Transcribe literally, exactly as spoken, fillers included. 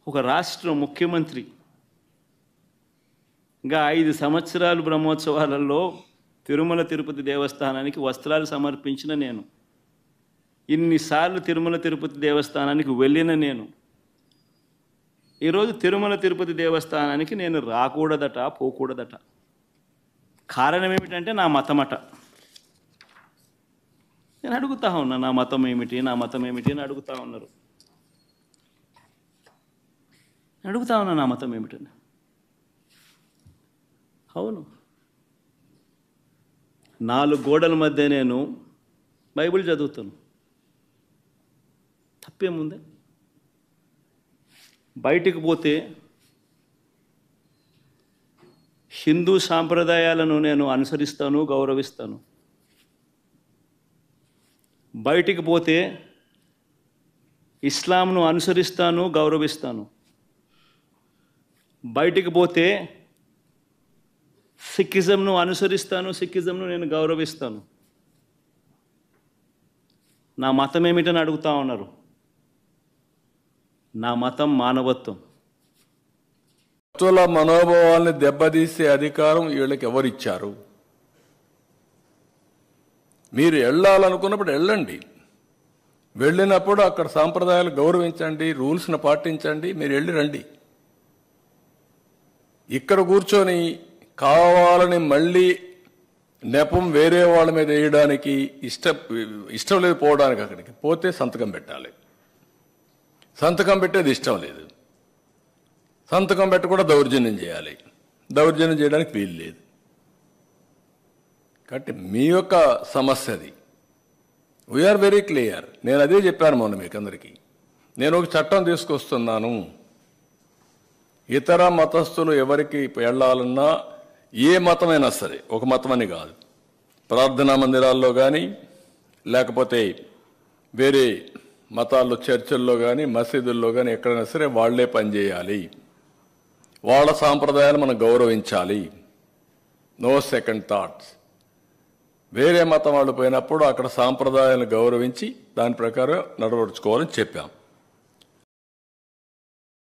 ఒక రాష్ట్ర ముఖ్యమంత్రిగా ఐదు సంవత్సరాలు బ్రహ్మోత్సవాలలో తిరుమల తిరుపతి దేవస్థానానికి వస్త్రాలు సమర్పించిన నేను, ఇన్నిసార్లు తిరుమల తిరుపతి దేవస్థానానికి వెళ్ళిన నేను, ఈరోజు తిరుమల తిరుపతి దేవస్థానానికి నేను రాకూడదట, పోకూడదట. కారణం ఏమిటంటే నా మతమట. నేను అడుగుతా ఉన్నా, నా మతం ఏమిటి, నా మతం ఏమిటి అని అడుగుతా ఉన్నారు. అడుగుతా ఉన్నా నా మతం ఏమిటని. అవును, నాలుగు గోడల మధ్య నేను బైబిల్ చదువుతాను, తప్పేముంది? బయటికి పోతే హిందూ సాంప్రదాయాలను నేను అనుసరిస్తాను, గౌరవిస్తాను. బయటికి పోతే ఇస్లాంను అనుసరిస్తాను, గౌరవిస్తాను. బయటికి పోతే సిక్కిజంను అనుసరిస్తాను, సిక్కిజంను నేను గౌరవిస్తాను. నా మతం ఏమిటని అడుగుతా ఉన్నారు. నా మతం మానవత్వం. భక్తుల మనోభావాల్ని దెబ్బతీసే అధికారం వీళ్ళకి ఎవరిచ్చారు? మీరు వెళ్ళాలనుకున్నప్పుడు వెళ్ళండి, వెళ్ళినప్పుడు అక్కడ సాంప్రదాయాలు గౌరవించండి, రూల్స్ను పాటించండి, మీరు వెళ్ళి రండి. ఇక్కడ కూర్చొని కావాలని మళ్ళీ నెపం వేరే వాళ్ళ మీద వేయడానికి ఇష్టం ఇష్టం లేదు. పోవడానికి అక్కడికి పోతే సంతకం పెట్టాలి, సంతకం పెట్టేది ఇష్టం లేదు. సంతకం పెట్టకుండా దౌర్జన్యం చేయాలి, దౌర్జన్యం చేయడానికి వీలు లేదు. కాబట్టి మీ యొక్క సమస్య అది. We are very clear. నేను అదే చెప్పాను మొన్న మీకు అందరికీ. నేను ఒక చట్టం తీసుకొస్తున్నాను. ఇతర మతస్థులు ఎవరికి వెళ్ళాలన్నా, ఏ మతమైనా సరే, ఒక మతం అని కాదు, ప్రార్థనా మందిరాల్లో కానీ లేకపోతే వేరే మతాల్లో చర్చిల్లో కానీ మసీదుల్లో కానీ ఎక్కడైనా సరే వాళ్లే పనిచేయాలి. వాళ్ళ సాంప్రదాయాలు మనం గౌరవించాలి. No second thoughts. వేరే మతం వాళ్ళు పోయినప్పుడు అక్కడ సాంప్రదాయాలను గౌరవించి దాని ప్రకారం నడవడుచుకోవాలని చెప్పాం.